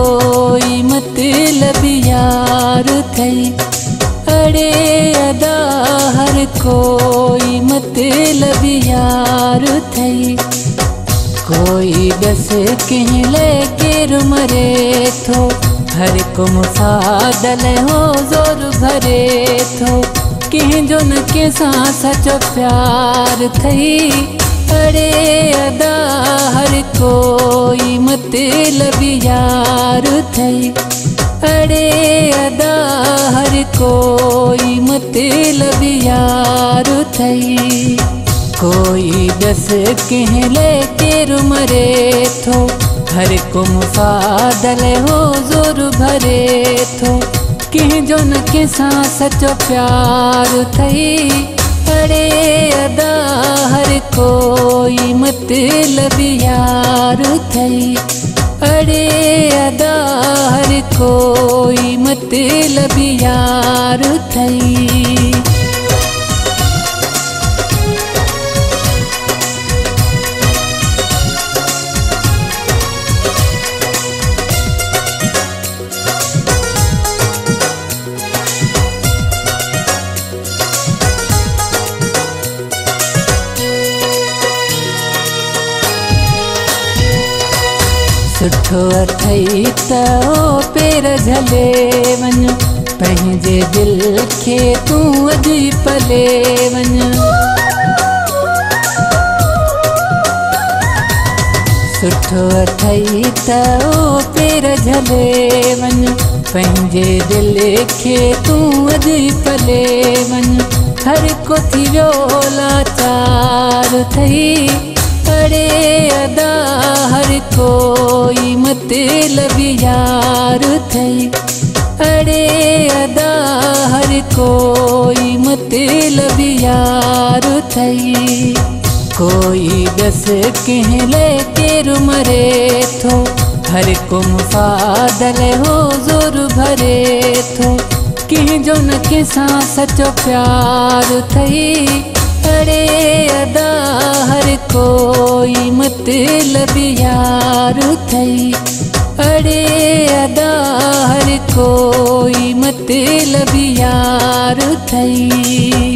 कोई मतलब यार थई। अड़े अदा हर कोई मतलब यार थई। कोई दस कहीं लेके मरे थो, हर को मुसादल हो जोर भरे थो। कहीं जो न के सां सचो प्यार थई। अड़े अदा हर कोई मतलब यार थई। अड़े अदा हर कोई मतलब यार थई। कोई दस कहीं लेके मरे थो, हर को मुसादल हो जोर भरे थो। कहीं जो न के सां सचो प्यार थई। अड़े अदा हर कोई मतलब यार थई। अड़े अदा हर कोई मतलब यार थई। सुठो अथई त पेर झले वञ, पंहिंजे दिल खे तूं अॼु ई पले वञ। सुठो अथई त पेर झले वञ, पंहिंजे दिल खे तूं अॼु ई पले वञ। हर को थी वियो लाचार थई। अड़े अदा हर कोई मतलब यार थई। अड़े अदा हर कोई मतलब यार थई। कोई दस कहीं लेके मरे थो, हर को मुसादल हो जोर भरे थो। कहीं जो न के सां सचो प्यार थई। अड़े अदा हर कोई मतलब यार थई। अड़े अदा हर कोई मतलब यार थई।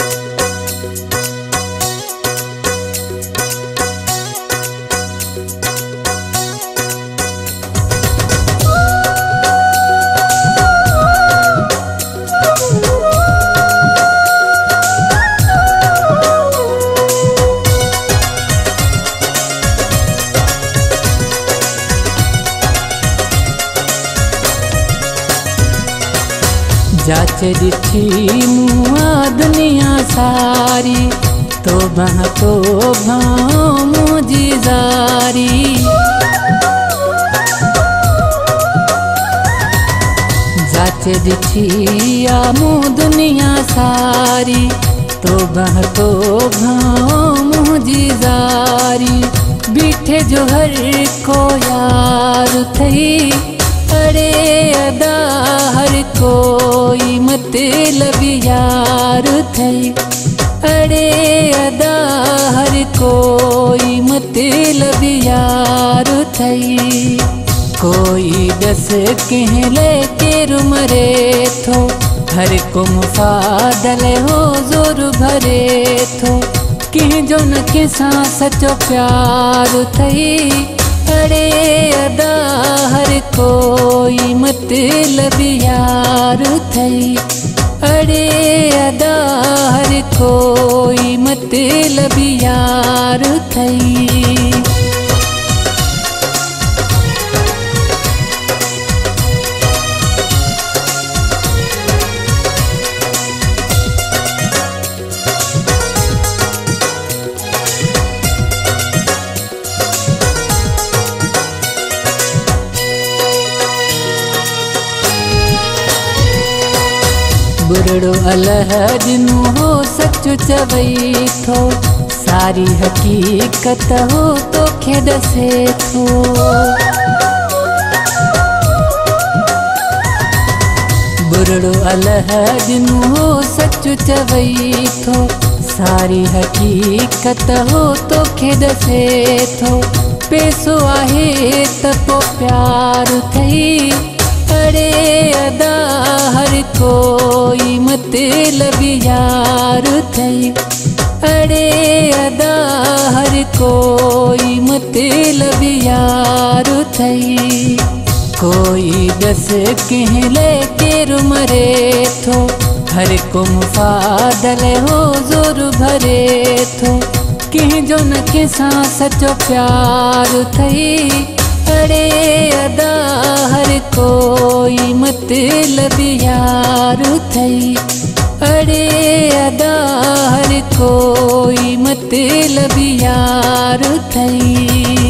जाच ॾिठी मुआ दुनिया सारी, तो भां मुझी ज़ारी। जाच ॾिठी मू दुनिया सारी, तो भां मुझी ज़ारी। बीठे जो हर को यार थई। अड़े अदा हर कोई मतलब यार थई। अड़े अदा हर कोई मतलब यार थई। कोई दस कहीं लेके मरे थो, हर को मुसादल हो जोर भरे थो। कहीं जो न के सां सचो प्यार थई। अड़े अदा हर कोई मतलब यार थई। अड़े अदा हर कोई मतलब यार थई। बुरड़ो अल्लाह जिनू हो सच चवई थो। सारी हकीकत हो तो खे दसे थो। बुरड़ो अल्लाह जिनू हो सच चवई थो। सारी हकीकत हो तो खे दसे थो। पैसो आहे त पो प्यार थई। मतलब यार थई। अड़े अदा हर कोई मतलब यार थई। कोई दस कह लेके मरे थो, हर को मुफादल हो जोर भरे थो। कह जो न कंहिंसा सचो प्यार थई। अड़े अदा हर कोई मतलब यार थई। अड़े अदा हर कोई मतलब यार थई।